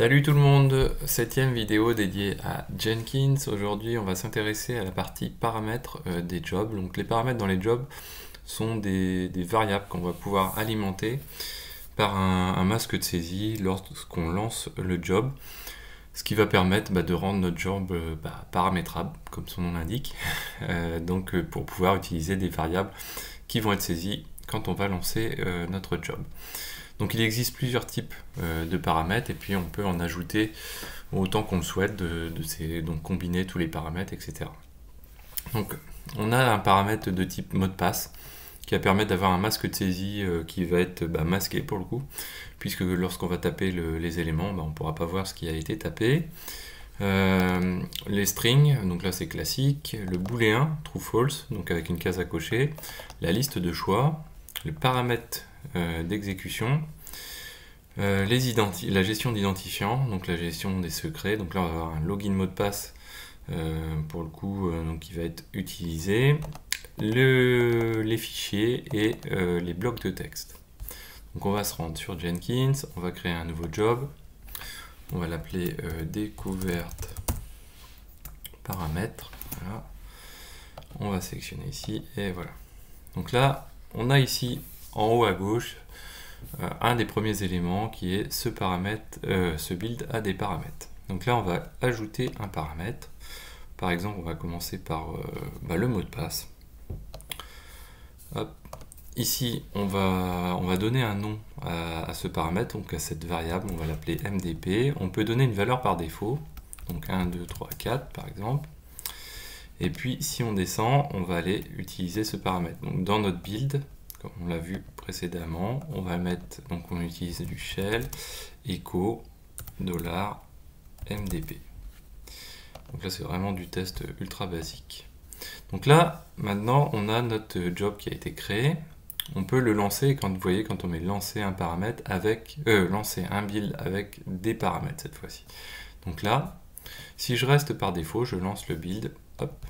Salut tout le monde, septième vidéo dédiée à Jenkins. Aujourd'hui on va s'intéresser à la partie paramètres des jobs. Donc les paramètres dans les jobs sont des variables qu'on va pouvoir alimenter par un masque de saisie lorsqu'on lance le job. Ce qui va permettre de rendre notre job paramétrable, comme son nom l'indique. Pour pouvoir utiliser des variables qui vont être saisies quand on va lancer notre job. Donc il existe plusieurs types de paramètres et puis on peut en ajouter autant qu'on le souhaite, donc combiner tous les paramètres, etc. Donc on a un paramètre de type mot de passe qui va permettre d'avoir un masque de saisie qui va être masqué pour le coup, puisque lorsqu'on va taper les éléments, on ne pourra pas voir ce qui a été tapé. Les strings, donc là c'est classique, le booléen, true false, donc avec une case à cocher, la liste de choix, le paramètre d'exécution, la gestion d'identifiants, donc la gestion des secrets, donc là on va avoir un login mot de passe pour le coup donc qui va être utilisé, les fichiers et les blocs de texte. Donc on va se rendre sur Jenkins, on va créer un nouveau job, on va l'appeler découverte paramètres, voilà. On va sélectionner ici et voilà. Donc là on a ici en haut à gauche un des premiers éléments qui est ce paramètre, ce build a des paramètres. Donc là on va ajouter un paramètre. Par exemple on va commencer par le mot de passe. Hop. Ici on va donner un nom à ce paramètre, donc à cette variable, on va l'appeler MDP. On peut donner une valeur par défaut, donc 1, 2, 3, 4 par exemple. Et puis si on descend, on va aller utiliser ce paramètre. Donc dans notre build, comme on l'a vu précédemment, on va mettre, donc on utilise du shell echo $mdp. Donc là c'est vraiment du test ultra basique. Donc là maintenant on a notre job qui a été créé. On peut le lancer quand vous voyez quand on met lancer un paramètre avec lancer un build avec des paramètres cette fois-ci. Donc là, si je reste par défaut, je lance le build, hop.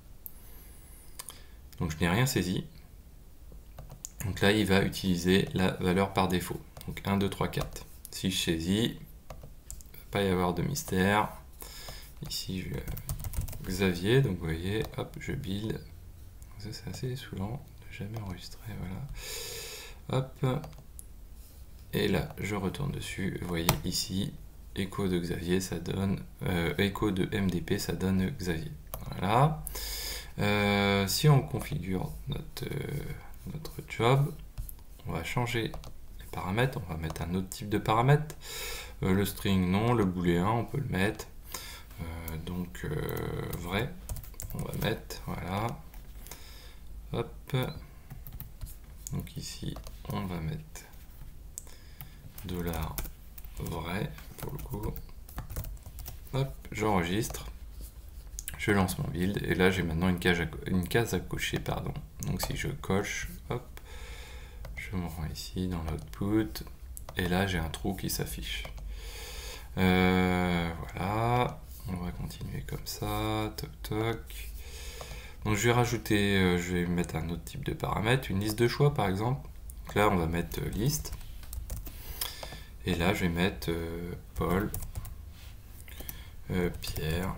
Donc je n'ai rien saisi. Donc là, il va utiliser la valeur par défaut. Donc 1, 2, 3, 4. Si je saisis, il ne va pas y avoir de mystère. Ici, je vais Xavier. Donc vous voyez, hop, je build. Ça, c'est assez saoulant de jamais enregistrer. Voilà. Hop. Et là, je retourne dessus. Vous voyez ici, écho de Xavier, ça donne écho de MDP, ça donne Xavier. Voilà. Si on configure notre job, on va changer les paramètres, on va mettre un autre type de paramètre, le string non, le booléen on peut le mettre, vrai, on va mettre, voilà, hop, donc ici on va mettre $vrai pour le coup, hop, j'enregistre, je lance mon build et là j'ai maintenant une case à cocher, pardon. Donc si je coche, hop, je me rends ici dans l'output et là j'ai un trou qui s'affiche. Voilà, on va continuer comme ça, toc toc. Donc je vais rajouter, je vais mettre un autre type de paramètre, une liste de choix par exemple. Donc là on va mettre liste et là je vais mettre Paul, Pierre,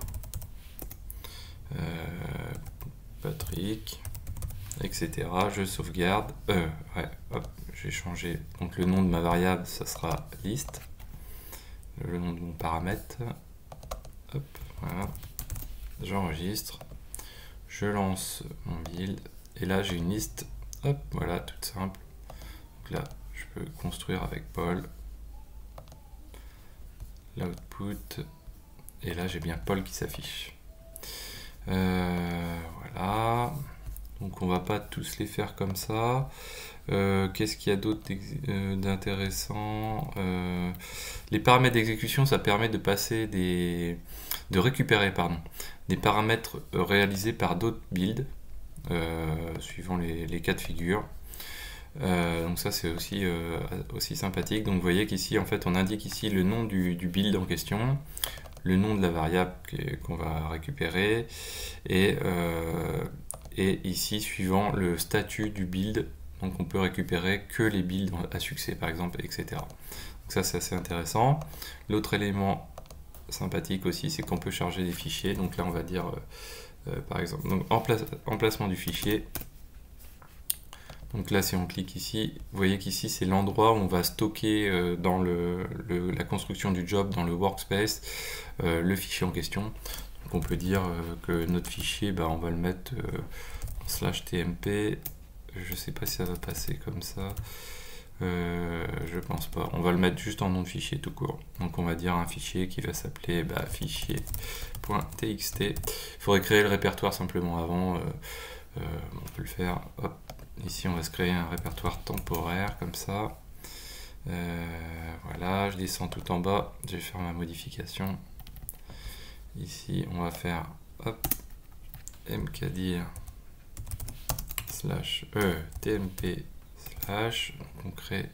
Patrick, etc. Je sauvegarde. Hop, j'ai changé. Donc le nom de ma variable, ça sera liste. Le nom de mon paramètre. Hop, voilà. J'enregistre. Je lance mon build. Et là, j'ai une liste. Hop, voilà, toute simple. Donc là, je peux construire avec Paul. L'output. Et là, j'ai bien Paul qui s'affiche. Voilà. Donc on va pas tous les faire comme ça. Qu'est-ce qu'il y a d'autre d'intéressant? Les paramètres d'exécution, ça permet de passer de récupérer des paramètres réalisés par d'autres builds, suivant les cas de figure. Donc ça c'est aussi sympathique. Donc vous voyez qu'ici en fait on indique ici le nom du build en question, le nom de la variable qu'on va récupérer et ici suivant le statut du build, donc on peut récupérer que les builds à succès par exemple, etc. Donc ça c'est assez intéressant. L'autre élément sympathique aussi, c'est qu'on peut charger des fichiers. Donc là on va dire par exemple donc, emplacement du fichier. Donc là si on clique ici, vous voyez qu'ici c'est l'endroit où on va stocker dans la construction du job, dans le workspace, le fichier en question. Donc on peut dire que notre fichier, on va le mettre en /tmp. Je sais pas si ça va passer comme ça. Je pense pas. On va le mettre juste en nom de fichier tout court. Donc on va dire un fichier qui va s'appeler fichier.txt. Il faudrait créer le répertoire simplement avant. On peut le faire. Hop. Ici on va se créer un répertoire temporaire comme ça. Voilà, je descends tout en bas. Je vais faire ma modification. Ici on va faire mkdir /tmp/ on crée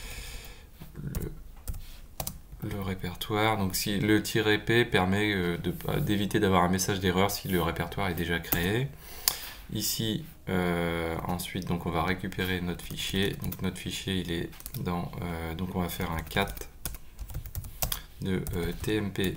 le répertoire. Donc si le -p permet d'éviter d'avoir un message d'erreur si le répertoire est déjà créé. Ici ensuite donc on va récupérer notre fichier. Donc notre fichier il est dans donc on va faire un cat de tmp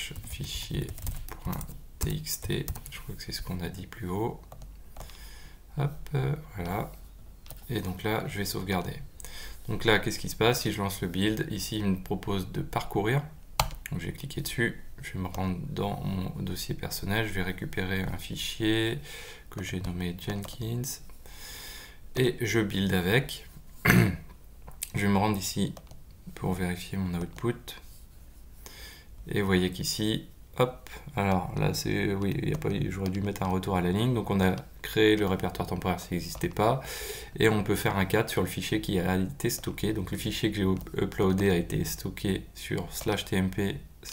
/fichier.txt. Je crois que c'est ce qu'on a dit plus haut. Hop, voilà. Et donc là, je vais sauvegarder. Donc là, qu'est-ce qui se passe si je lance le build? Ici, il me propose de parcourir. Donc je vais cliquer dessus. Je vais me rendre dans mon dossier personnel. Je vais récupérer un fichier que j'ai nommé Jenkins. Et je build avec. Je vais me rendre ici pour vérifier mon output. Et vous voyez qu'ici, hop, alors là c'est, oui, il y a pas, j'aurais dû mettre un retour à la ligne, donc on a créé le répertoire temporaire s'il n'existait pas, et on peut faire un cat sur le fichier qui a été stocké. Donc le fichier que j'ai uploadé a été stocké sur /tmp/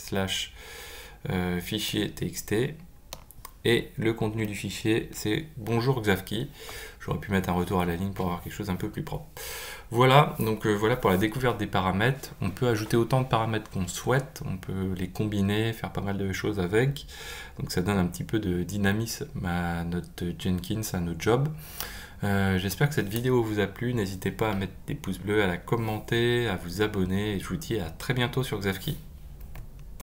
fichier txt, et le contenu du fichier c'est bonjour Xavki. J'aurais pu mettre un retour à la ligne pour avoir quelque chose un peu plus propre. Voilà, donc voilà pour la découverte des paramètres. On peut ajouter autant de paramètres qu'on souhaite, on peut les combiner, faire pas mal de choses avec. Donc ça donne un petit peu de dynamisme à notre Jenkins, à notre job. J'espère que cette vidéo vous a plu. N'hésitez pas à mettre des pouces bleus, à la commenter, à vous abonner. Et je vous dis à très bientôt sur Xavki.